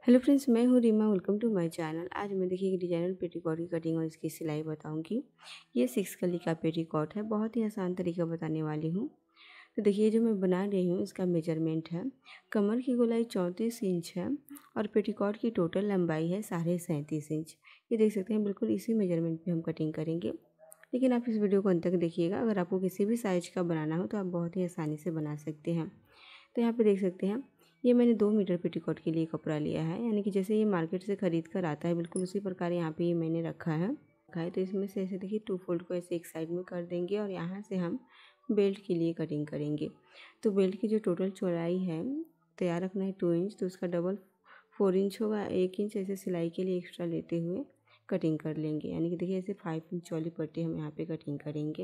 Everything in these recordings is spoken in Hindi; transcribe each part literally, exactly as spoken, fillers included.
हेलो फ्रेंड्स, मैं हूँ Reema. Welcome to my channel. आज मैं देखिए एक डिजाइनर पेटीकोट की कटिंग और इसकी सिलाई बताऊंगी। ये सिक्स कली का पेटीकोट है, बहुत ही आसान तरीका बताने वाली हूँ। तो देखिए जो मैं बना रही हूँ इसका मेजरमेंट है, कमर की गोलाई चौंतीस इंच है और पेटीकोट की टोटल लंबाई है साढ़े सैंतीस इंच। ये देख सकते हैं, बिल्कुल इसी मेजरमेंट पे हम कटिंग करेंगे। लेकिन आप इस वीडियो को अंत तक देखिएगा। अगर आपको किसी भी साइज़ का बनाना हो तो आप बहुत ही आसानी से बना सकते हैं। तो यहाँ पे देख सकते हैं, ये मैंने दो मीटर पेटीकोट के लिए कपड़ा लिया है, यानी कि जैसे ये मार्केट से ख़रीद कर आता है बिल्कुल उसी प्रकार यहाँ पे ये मैंने रखा है रखा है तो इसमें से ऐसे देखिए टू फोल्ड को ऐसे एक साइड में कर देंगे और यहाँ से हम बेल्ट के लिए कटिंग करेंगे। तो बेल्ट की जो टोटल चौड़ाई है तैयार रखना है टू इंच, तो उसका डबल फोर इंच होगा। एक इंच ऐसे सिलाई के लिए एक्स्ट्रा लेते हुए कटिंग कर लेंगे, यानी कि देखिए ऐसे फाइव इंच वाली पट्टी हम यहाँ पे कटिंग करेंगे।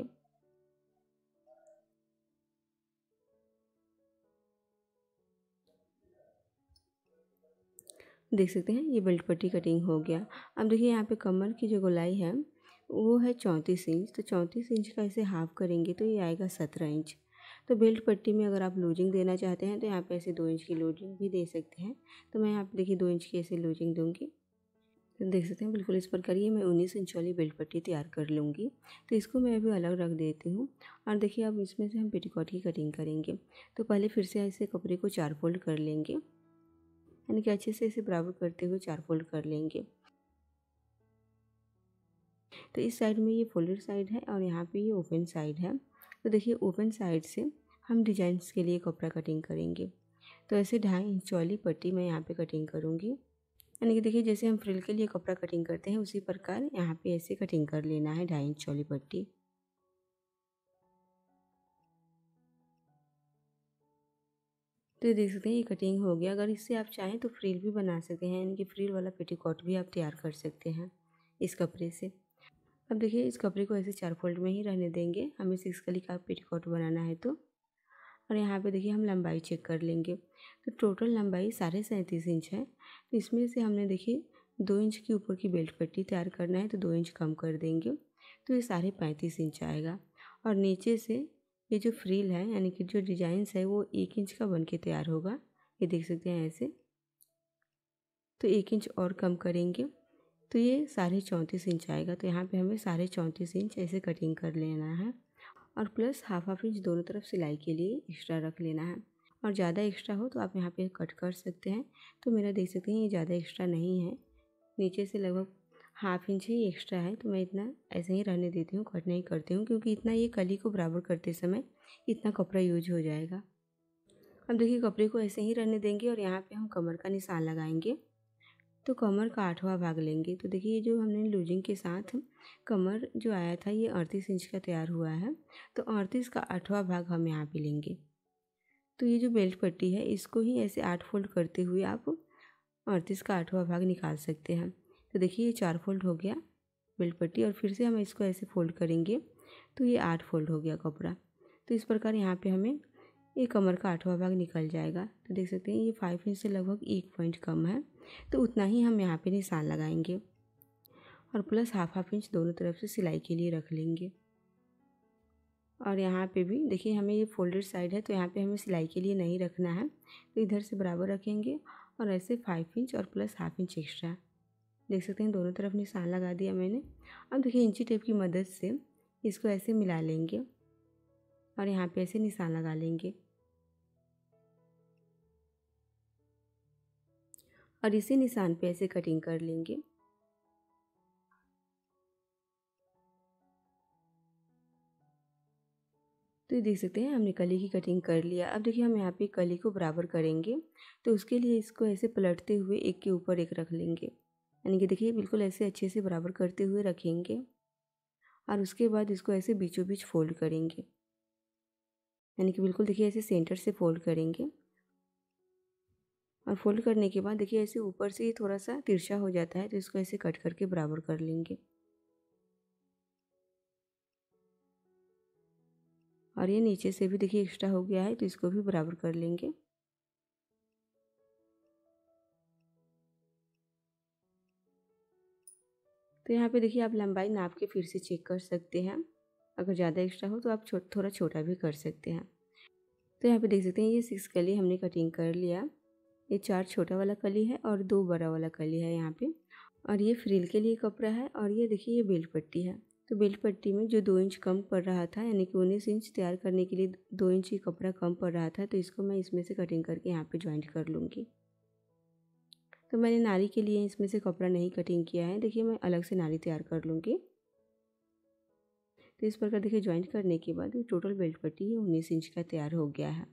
देख सकते हैं ये बेल्ट पट्टी कटिंग हो गया। अब देखिए यहाँ पे कमर की जो गोलाई है वो है चौंतीस इंच, तो चौंतीस इंच का इसे हाफ करेंगे तो ये आएगा सत्रह इंच। तो बेल्ट पट्टी में अगर आप लूजिंग देना चाहते हैं तो यहाँ पे ऐसे दो इंच की लूजिंग भी दे सकते हैं। तो मैं यहाँ पे देखिए दो इंच की ऐसे लूजिंग दूंगी। तो देख सकते हैं बिल्कुल इस प्रकार ये मैं उन्नीस इंच वाली बेल्ट पट्टी तैयार कर लूँगी। तो इसको मैं अभी अलग रख देती हूँ। और देखिए अब इसमें से हम पेटीकोट की कटिंग करेंगे। तो पहले फिर से ऐसे कपड़े को चार फोल्ड कर लेंगे, यानी कि अच्छे से इसे बराबर करते हुए चार फोल्ड कर लेंगे। तो इस साइड में ये फोल्डेड साइड है और यहाँ पे ये ओपन साइड है। तो देखिए ओपन साइड से हम डिजाइन्स के लिए कपड़ा कटिंग करेंगे। तो ऐसे ढाई इंच वाली पट्टी मैं यहाँ पे कटिंग करूँगी, यानी कि देखिए जैसे हम फ्रिल के लिए कपड़ा कटिंग करते हैं उसी प्रकार यहाँ पे ऐसे कटिंग कर लेना है ढाई इंच वाली पट्टी। तो ये देख सकते हैं ये कटिंग हो गया। अगर इससे आप चाहें तो फ्रिल भी बना सकते हैं, यानी कि फ्रिल वाला पेटीकोट भी आप तैयार कर सकते हैं इस कपड़े से। अब देखिए इस कपड़े को ऐसे चार फोल्ड में ही रहने देंगे, हमें सिक्स कली का पेटीकोट बनाना है तो। और यहाँ पे देखिए हम लंबाई चेक कर लेंगे। तो टोटल लंबाई साढ़े सैंतीस इंच है, तो इसमें से हमने देखिए दो इंच के ऊपर की बेल्ट पट्टी तैयार करना है तो दो इंच कम कर देंगे, तो ये साढ़े पैंतीस इंच आएगा। और नीचे से ये जो फ्रिल है यानी कि जो डिजाइन्स है वो एक इंच का बन के तैयार होगा। ये देख सकते हैं ऐसे, तो एक इंच और कम करेंगे तो ये साढ़े चौंतीस इंच आएगा। तो यहाँ पे हमें साढ़े चौंतीस इंच ऐसे कटिंग कर लेना है और प्लस हाफ हाफ इंच दोनों तरफ सिलाई के लिए एक्स्ट्रा रख लेना है। और ज़्यादा एक्स्ट्रा हो तो आप यहाँ पे कट कर सकते हैं। तो मेरा देख सकते हैं ये ज़्यादा एक्स्ट्रा नहीं है, नीचे से लगभग हाफ इंच ही एक्स्ट्रा है, तो मैं इतना ऐसे ही रहने देती हूँ, कट नहीं करती हूँ, क्योंकि इतना ये कली को बराबर करते समय इतना कपड़ा यूज हो जाएगा। अब देखिए कपड़े को ऐसे ही रहने देंगे और यहाँ पे हम कमर का निशान लगाएंगे। तो कमर का आठवां भाग लेंगे। तो देखिए ये जो हमने लूजिंग के साथ कमर जो आया था ये अड़तीस इंच का तैयार हुआ है, तो अड़तीस का आठवां भाग हम यहाँ पे लेंगे। तो ये जो बेल्ट पट्टी है इसको ही ऐसे आठ फोल्ड करते हुए आप अड़तीस का आठवां भाग निकाल सकते हैं। तो देखिए ये चार फोल्ड हो गया बेल्ट पट्टी, और फिर से हम इसको ऐसे फोल्ड करेंगे तो ये आठ फोल्ड हो गया कपड़ा। तो इस प्रकार यहाँ पे हमें ये कमर का आठवां भाग निकल जाएगा। तो देख सकते हैं ये फाइव इंच से लगभग एक पॉइंट कम है, तो उतना ही हम यहाँ पे निशान लगाएंगे और प्लस हाफ हाफ इंच दोनों तरफ से सिलाई के लिए रख लेंगे। और यहाँ पे भी देखिए हमें ये फोल्डेड साइड है तो यहाँ पे हमें सिलाई के लिए नहीं रखना है, तो इधर से बराबर रखेंगे और ऐसे फाइव इंच और प्लस हाफ इंच एक्स्ट्रा। देख सकते हैं दोनों तरफ निशान लगा दिया मैंने। अब देखिए इंची टेप की मदद से इसको ऐसे मिला लेंगे और यहाँ पे ऐसे निशान लगा लेंगे और इसी निशान पे ऐसे कटिंग कर लेंगे। तो ये देख सकते हैं हमने कली की कटिंग कर लिया। अब देखिए हम यहाँ पे कली को बराबर करेंगे, तो उसके लिए इसको ऐसे पलटते हुए एक के ऊपर एक रख लेंगे, यानी कि देखिए बिल्कुल ऐसे अच्छे से बराबर करते हुए रखेंगे और उसके बाद इसको ऐसे बीचों बीच फोल्ड करेंगे, यानी कि बिल्कुल देखिए ऐसे सेंटर से फोल्ड करेंगे। और फोल्ड करने के बाद देखिए ऐसे ऊपर से ये थोड़ा सा तिरछा हो जाता है तो इसको ऐसे कट करके बराबर कर लेंगे। और ये नीचे से भी देखिए एक्स्ट्रा हो गया है तो इसको भी बराबर कर लेंगे। तो यहाँ पे देखिए आप लंबाई नाप के फिर से चेक कर सकते हैं, अगर ज़्यादा एक्स्ट्रा हो तो आप छो, थोड़ा छोटा भी कर सकते हैं। तो यहाँ पे देख सकते हैं ये सिक्स कली हमने कटिंग कर लिया। ये चार छोटा वाला कली है और दो बड़ा वाला कली है यहाँ पे। और ये फ्रिल के लिए कपड़ा है। और ये देखिए ये बेल्ट पट्टी है। तो बेल्ट पट्टी में जो दो इंच कम पड़ रहा था, यानी कि उन्नीस इंच तैयार करने के लिए दो इंच ही कपड़ा कम पड़ रहा था, तो इसको मैं इसमें से कटिंग करके यहाँ पे ज्वाइंट कर लूँगी। तो मैंने नारी के लिए इसमें से कपड़ा नहीं कटिंग किया है। देखिए मैं अलग से नारी तैयार कर लूँगी। तो इस प्रकार देखिए ज्वाइंट करने के बाद ये टोटल बेल्ट पट्टी ये उन्नीस इंच का तैयार हो गया है।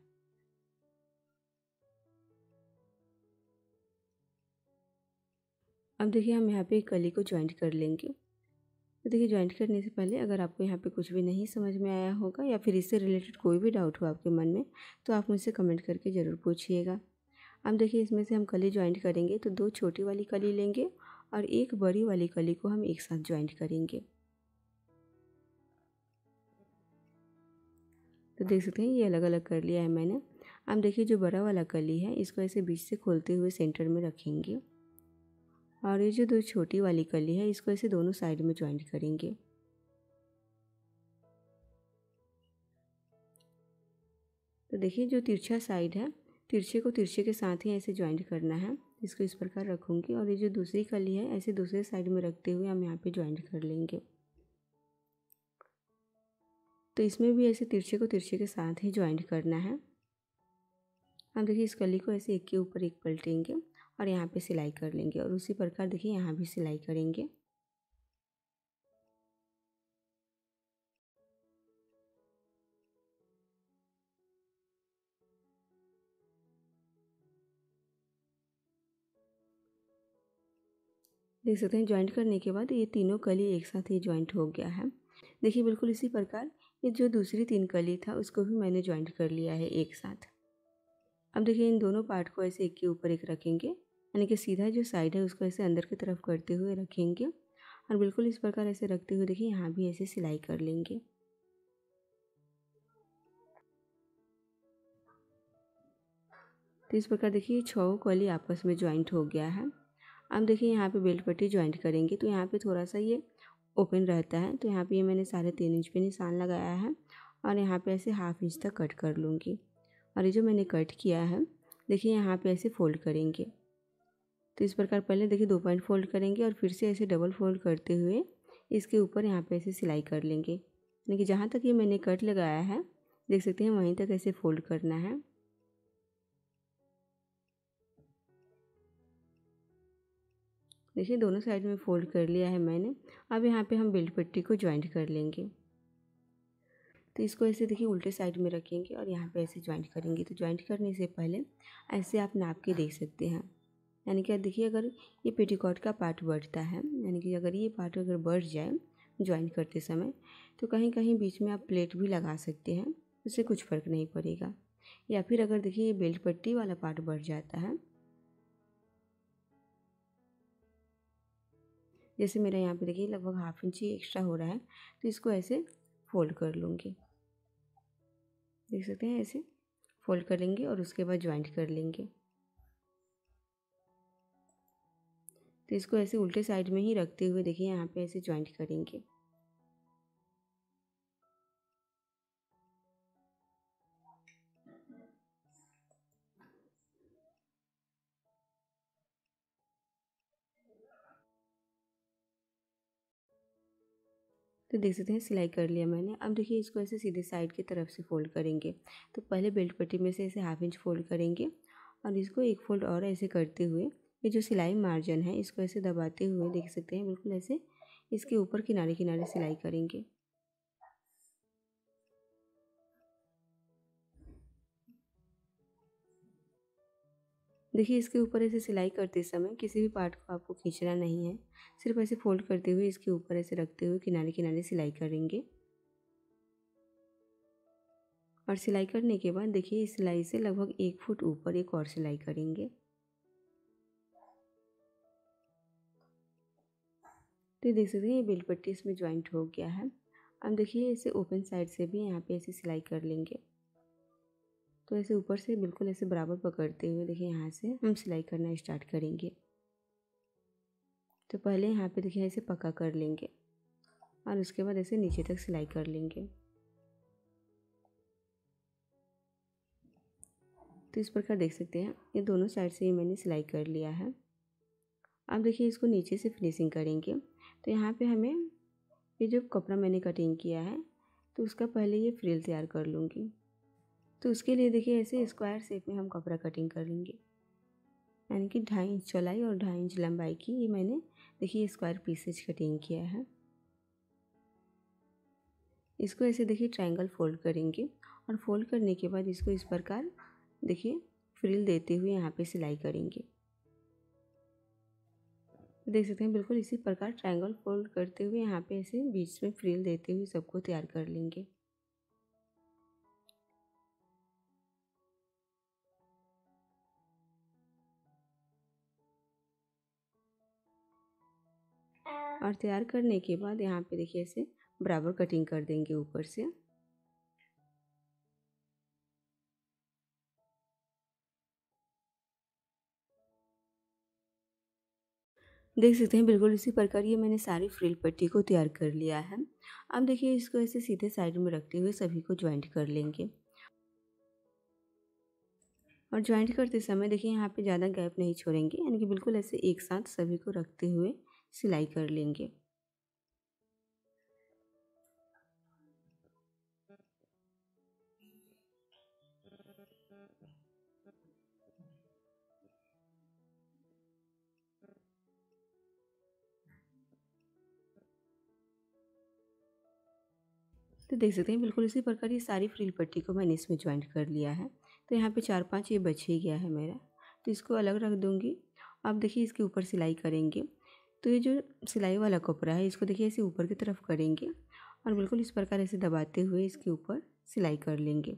अब देखिए हम यहाँ पे कली को ज्वाइंट कर लेंगे। तो देखिए ज्वाइंट करने से पहले अगर आपको यहाँ पे कुछ भी नहीं समझ में आया होगा या फिर इससे रिलेटेड कोई भी डाउट हो आपके मन में, तो आप मुझसे कमेंट करके ज़रूर पूछिएगा। अब देखिए इसमें से हम कली ज्वाइंट करेंगे तो दो छोटी वाली कली लेंगे और एक बड़ी वाली कली को हम एक साथ ज्वाइंट करेंगे। तो देख सकते हैं ये अलग अलग कर लिया है मैंने। अब देखिए जो बड़ा वाला कली है इसको ऐसे बीच से खोलते हुए सेंटर में रखेंगे और ये जो दो छोटी वाली कली है इसको ऐसे दोनों साइड में ज्वाइंट करेंगे। तो देखिए जो तिरछा साइड है, तिरछे को तिरछे के साथ ही ऐसे ज्वाइंट करना है। इसको इस प्रकार रखूँगी और ये जो दूसरी कली है ऐसे दूसरे साइड में रखते हुए हम यहाँ पे ज्वाइंट कर लेंगे। तो इसमें भी ऐसे तिरछे को तिरछे के साथ ही ज्वाइंट करना है। अब देखिए इस कली को ऐसे एक के ऊपर एक पलटेंगे और यहाँ पे सिलाई कर लेंगे और उसी प्रकार देखिए यहाँ भी सिलाई करेंगे। देख सकते हैं ज्वाइंट करने के बाद ये तीनों कली एक साथ ही ज्वाइंट हो गया है। देखिए बिल्कुल इसी प्रकार ये जो दूसरी तीन कली था उसको भी मैंने ज्वाइंट कर लिया है एक साथ। अब देखिए इन दोनों पार्ट को ऐसे एक के ऊपर एक रखेंगे, यानी कि सीधा जो साइड है उसको ऐसे अंदर की तरफ करते हुए रखेंगे और बिल्कुल इस प्रकार ऐसे रखते हुए देखिए यहाँ भी ऐसे सिलाई कर लेंगे। तो इस प्रकार देखिए छह कली आपस में ज्वाइंट हो गया है। अब देखिए यहाँ पे बेल्ट पट्टी ज्वाइंट करेंगे तो यहाँ पे थोड़ा सा ये ओपन रहता है, तो यहाँ पे ये मैंने साढ़े तीन इंच पे निशान लगाया है और यहाँ पे ऐसे हाफ इंच तक कट कर लूँगी। और ये जो मैंने कट किया है देखिए यहाँ पे ऐसे फोल्ड करेंगे। तो इस प्रकार पहले देखिए दो पॉइंट फोल्ड करेंगे और फिर से ऐसे डबल फोल्ड करते हुए इसके ऊपर यहाँ पे ऐसे सिलाई कर लेंगे, यानी कि जहाँ तक ये मैंने कट लगाया है देख सकते हैं वहीं तक ऐसे फोल्ड करना है। देखिए दोनों साइड में फोल्ड कर लिया है मैंने। अब यहाँ पे हम बेल्ट पट्टी को ज्वाइंट कर लेंगे। तो इसको ऐसे देखिए उल्टे साइड में रखेंगे और यहाँ पे ऐसे ज्वाइंट करेंगे। तो ज्वाइंट करने से पहले ऐसे आप नाप के देख सकते हैं, यानी कि देखिए अगर ये पेटीकोट का पार्ट बढ़ता है, यानी कि अगर ये पार्ट अगर बढ़ जाए ज्वाइंट करते समय, तो कहीं कहीं बीच में आप प्लेट भी लगा सकते हैं, उससे कुछ फ़र्क नहीं पड़ेगा। या फिर अगर देखिए ये बेल्ट पट्टी वाला पार्ट बढ़ जाता है, जैसे मेरा यहाँ पे देखिए लगभग हाफ इंच ही एक्स्ट्रा हो रहा है, तो इसको ऐसे फोल्ड कर लूँगी। देख सकते हैं ऐसे फोल्ड कर लेंगे और उसके बाद ज्वाइंट कर लेंगे। तो इसको ऐसे उल्टे साइड में ही रखते हुए देखिए यहाँ पे ऐसे ज्वाइंट करेंगे। तो देख सकते हैं सिलाई कर लिया मैंने। अब देखिए इसको ऐसे सीधे साइड की तरफ से फोल्ड करेंगे। तो पहले बेल्ट पट्टी में से ऐसे हाफ इंच फोल्ड करेंगे और इसको एक फोल्ड और ऐसे करते हुए ये जो सिलाई मार्जिन है इसको ऐसे दबाते हुए देख सकते हैं बिल्कुल ऐसे इसके ऊपर किनारे किनारे सिलाई करेंगे। देखिए इसके ऊपर ऐसे सिलाई करते समय किसी भी पार्ट को आपको खींचना नहीं है, सिर्फ ऐसे फोल्ड करते हुए इसके ऊपर ऐसे रखते हुए किनारे किनारे सिलाई करेंगे। और सिलाई करने के बाद देखिए इस सिलाई से लगभग एक फुट ऊपर एक और सिलाई करेंगे। तो देख सकते हैं ये बेल्ट पट्टी इसमें ज्वाइंट हो गया है। अब देखिए इसे ओपन साइड से भी यहाँ पे ऐसे सिलाई कर लेंगे। तो ऐसे ऊपर से बिल्कुल ऐसे बराबर पकड़ते हुए देखिए यहाँ से हम सिलाई करना स्टार्ट करेंगे। तो पहले यहाँ पे देखिए ऐसे पक्का कर लेंगे और उसके बाद ऐसे नीचे तक सिलाई कर लेंगे। तो इस प्रकार देख सकते हैं ये दोनों साइड से ये मैंने सिलाई कर लिया है। अब देखिए इसको नीचे से फिनिशिंग करेंगे। तो यहाँ पे हमें ये जो कपड़ा मैंने कटिंग किया है तो उसका पहले ये फ्रिल तैयार कर लूँगी। तो उसके लिए देखिए ऐसे स्क्वायर शेप में हम कपड़ा कटिंग करेंगे, यानी कि ढाई इंच चौड़ाई और ढाई इंच लंबाई की ये मैंने देखिए स्क्वायर पीसेज कटिंग किया है। इसको ऐसे देखिए ट्रायंगल फोल्ड करेंगे और फोल्ड करने के बाद इसको इस प्रकार देखिए फ्रिल देते हुए यहाँ पे सिलाई करेंगे। देख सकते हैं बिल्कुल इसी प्रकार ट्रायंगल फोल्ड करते हुए यहाँ पे ऐसे बीच में फ्रिल देते हुए सबको तैयार कर लेंगे। और तैयार करने के बाद यहाँ पे देखिए ऐसे बराबर कटिंग कर देंगे ऊपर से। देख सकते हैं बिल्कुल इसी प्रकार ये मैंने सारी फ्रिल पट्टी को तैयार कर लिया है। अब देखिए इसको ऐसे सीधे साइड में रखते हुए सभी को ज्वाइंट कर लेंगे। और ज्वाइंट करते समय देखिए यहाँ पे ज़्यादा गैप नहीं छोड़ेंगे, यानी कि बिल्कुल ऐसे एक साथ सभी को रखते हुए सिलाई कर लेंगे। तो देख सकते हैं बिल्कुल इसी प्रकार ये सारी फ्रिल पट्टी को मैंने इसमें ज्वाइंट कर लिया है। तो यहाँ पे चार पांच ये बच ही गया है मेरा, तो इसको अलग रख दूँगी। अब देखिए इसके ऊपर सिलाई करेंगे। तो ये जो सिलाई वाला कपड़ा है इसको देखिए ऐसे ऊपर की तरफ करेंगे और बिल्कुल इस प्रकार ऐसे दबाते हुए इसके ऊपर सिलाई कर लेंगे।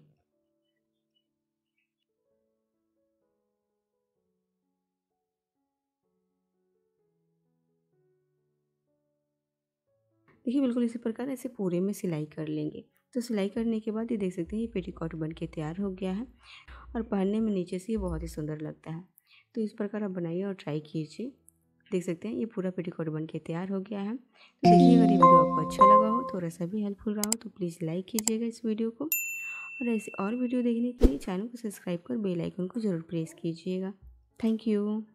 देखिए बिल्कुल इसी प्रकार ऐसे पूरे में सिलाई कर लेंगे। तो सिलाई करने के बाद ये देख सकते हैं ये पेटीकोट बन के तैयार हो गया है और पहनने में नीचे से ये बहुत ही सुंदर लगता है। तो इस प्रकार आप बनाइए और ट्राई कीजिए। देख सकते हैं ये पूरा पेटीकोट बन के तैयार हो गया है। तो देखिए अगर ये वीडियो आपको अच्छा लगा हो, थोड़ा सा भी हेल्पफुल रहा हो तो प्लीज़ लाइक कीजिएगा इस वीडियो को। और ऐसे और वीडियो देखने के लिए चैनल को सब्सक्राइब कर बेल आइकन को ज़रूर प्रेस कीजिएगा। Thank you.